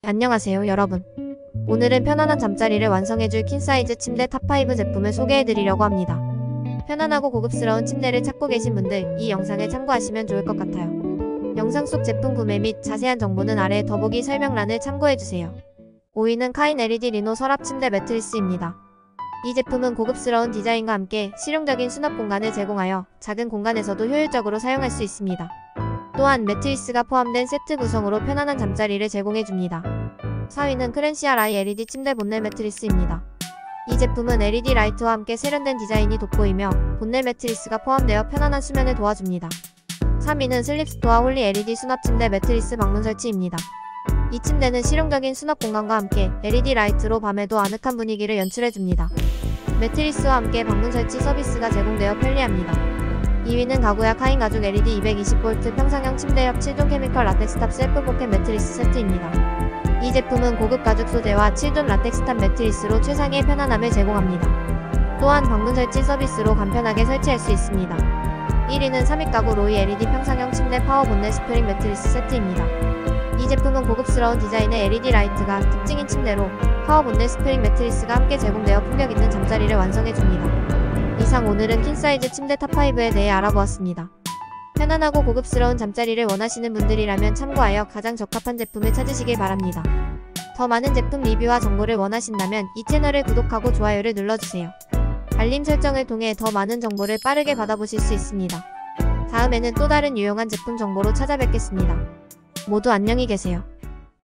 안녕하세요 여러분. 오늘은 편안한 잠자리를 완성해줄 퀸사이즈 침대 탑5 제품을 소개해드리려고 합니다. 편안하고 고급스러운 침대를 찾고 계신 분들 이 영상을 참고하시면 좋을 것 같아요. 영상 속 제품 구매 및 자세한 정보는 아래 더보기 설명란을 참고해주세요. 5위는 카인 LED 리노 서랍 침대 매트리스입니다. 이 제품은 고급스러운 디자인과 함께 실용적인 수납 공간을 제공하여 작은 공간에서도 효율적으로 사용할 수 있습니다. 또한 매트리스가 포함된 세트 구성으로 편안한 잠자리를 제공해줍니다. 4위는 크렌시아 라이 LED 침대 본넬 매트리스입니다. 이 제품은 LED 라이트와 함께 세련된 디자인이 돋보이며 본넬 매트리스가 포함되어 편안한 수면을 도와줍니다. 3위는 슬립스토어 홀리 LED 수납 침대 매트리스 방문 설치입니다. 이 침대는 실용적인 수납 공간과 함께 LED 라이트로 밤에도 아늑한 분위기를 연출해줍니다. 매트리스와 함께 방문 설치 서비스가 제공되어 편리합니다. 2위는 가구야 카인 가죽 LED 220V 평상형 침대협 7종 케미컬 라텍스 탑 셀프 포켓 매트리스 세트입니다. 이 제품은 고급 가죽 소재와 7종 라텍스 탑 매트리스로 최상의 편안함을 제공합니다. 또한 방문 설치 서비스로 간편하게 설치할 수 있습니다. 1위는 3윗 가구 로이 LED 평상형 침대 파워 본넬 스프링 매트리스 세트입니다. 이 제품은 고급스러운 디자인의 LED 라이트가 특징인 침대로 파워 본넬 스프링 매트리스가 함께 제공되어 품격있는 잠자리를 완성해줍니다. 이상 오늘은 퀸사이즈 침대 탑5에 대해 알아보았습니다. 편안하고 고급스러운 잠자리를 원하시는 분들이라면 참고하여 가장 적합한 제품을 찾으시길 바랍니다. 더 많은 제품 리뷰와 정보를 원하신다면 이 채널을 구독하고 좋아요를 눌러주세요. 알림 설정을 통해 더 많은 정보를 빠르게 받아보실 수 있습니다. 다음에는 또 다른 유용한 제품 정보로 찾아뵙겠습니다. 모두 안녕히 계세요.